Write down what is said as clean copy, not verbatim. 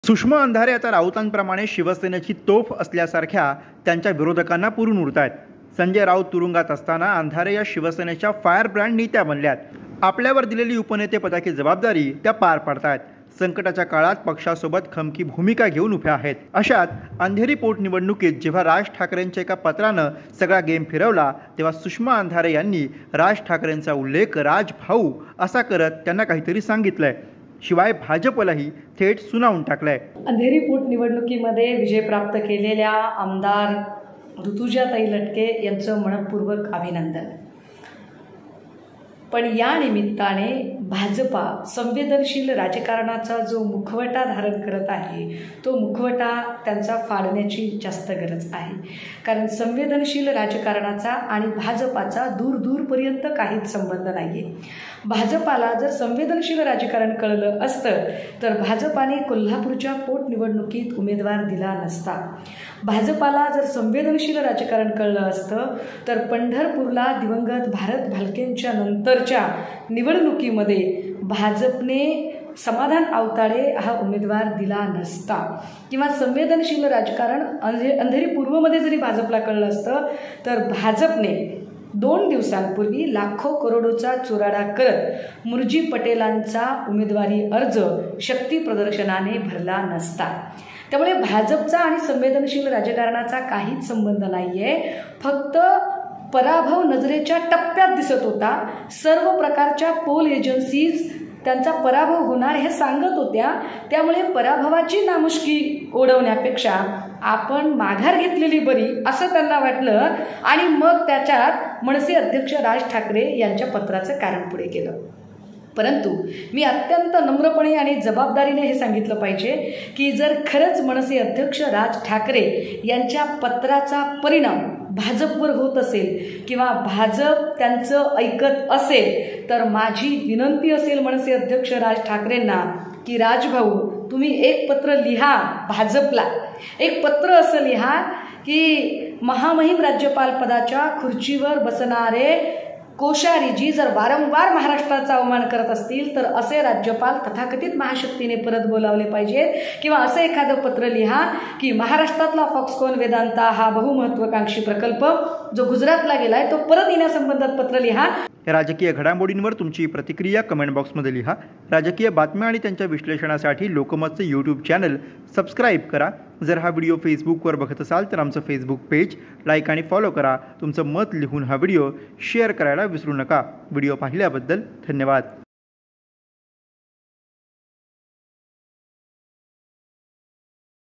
सुषमा अंधारे आता राऊतांप्रमाणे शिवसेनेची तोफ असल्यासारख्या त्यांच्या विरोधकांना पुरून उरतायत। संजय राऊत तुरुंगात असताना अंधारे या शिवसेनेच्या फायर ब्रँड नेत्या बनल्यात। आपल्यावर दिलेली उपनेतेपदाची जबाबदारी त्या पार पाडतायत। संकटाच्या काळात पक्षासोबत खमकी भूमिका घेऊन उभ्या आहेत। अशात अंधेरी पोटनिवडणुकीत जेव्हा राज ठाकरेंच्या एका पत्रानं सगळा गेम फिरवला, तेव्हा सुषमा अंधारे यांनी राज ठाकरेंचा उल्लेख राजभाऊ असा करत त्यांना काहीतरी सांगितलंय। शिवाय भाजपलाही थेट सुनावून टाकलंय। अंधेरी पोटनिवडणुकीमध्ये विजय प्राप्त केलेल्या आमदार ऋतुजाताई लटके यांचं मनपूर्वक अभिनंदन। पण या निमित्ताने भाजपा संवेदनशील राजकारणाचा जो मुखवटा धारण करत आहे, तो मुखवटा त्यांचा फाडण्याची जास्त गरज आहे। कारण संवेदनशील राजकारणाचा आणि भाजपाचा दूरपर्यंत काहीच संबंध नाही आहे। भाजपाला जर संवेदनशील राजकारण कळलं असतं तर भाजपाने कोल्हापूरच्या पोटनिवडणुकीत उमेदवार दिला नसता। भाजपाला जर संवेदनशील राजकारण कळलं असतं तर पंढरपूरला दिवंगत भारत भालकेंच्या नंतरच्या निवडणुकीमध्ये भाजपने समाधान आवताडे हा उमेदवार दिला नसता, किंवा संवेदनशील राजकारण अंधेरी पूर्वमध्ये जरी भाजपला कळलं असतं तर भाजपने 2 दिवसांपूर्वी लाखो करोडोचा चुराडा करत मुर्जी पटेलांचा उमेदवारी अर्ज शक्ती प्रदर्शनाने भरला नसता। त्यामुळे भाजपचा आणि संवेदनशील राजकारणाचा काहीच संबंध नाहीये। फक्त पराभव नजरेच्या टप्प्यात दिसत होता। सर्व प्रकारच्या पोल एजन्सीज त्यांचा पराभव होणार हे सांगत होत्या। त्यामुळे पराभवाची नामुष्की ओढवण्यापेक्षा आपण माघार घेतलेली बरी असं त्यांना वाटलं आणि मग त्याच्यात मनसे अध्यक्ष राज ठाकरे यांच्या पत्राचं कारण पुढे केलं। परंतु मी अत्यंत नम्रपणे आणि जबाबदारीने हे सांगितलं पाहिजे की जर खरंच मनसे अध्यक्ष राज ठाकरे यांच्या पत्राचा परिणाम भाजपवर होत असेल किंवा भाजप त्यांचं ऐकत असेल तर माझी विनंती असेल मनसे अध्यक्ष राज ठाकरेंना की राजभाऊ, तुम्ही एक पत्र लिहा भाजपला। एक पत्र असं लिहा की महामहिम राज्यपाल पदाच्या खुर्चीवर बसणारे कोश्यारीजी जर वारंवार महाराष्ट्राचा अवमान करत असतील तर असे राज्यपाल तथाकथित महाशक्तीने परत बोलावले पाहिजेत, किंवा असं एखादं पत्र लिहा की महाराष्ट्रातला फॉक्सकॉन वेदांता हा बहुमहत्वाकांक्षी प्रकल्प जो गुजरातला गेलाय तो परत येण्यासंबंधात पत्र लिहा। राजकीय घडामोडींवर तुमची प्रतिक्रिया कमेंट बॉक्समध्ये लिहा। राजकीय बातम्या आणि त्यांच्या विश्लेषणासाठी लोकमतचे यूट्यूब चॅनल सबस्क्राईब करा। जर हा व्हिडिओ फेसबुकवर बघत असाल तर आमचं फेसबुक पेज लाईक आणि फॉलो करा। तुमचं मत लिहून हा व्हिडिओ शेअर करायला विसरू नका। व्हिडिओ पाहिल्याबद्दल धन्यवाद।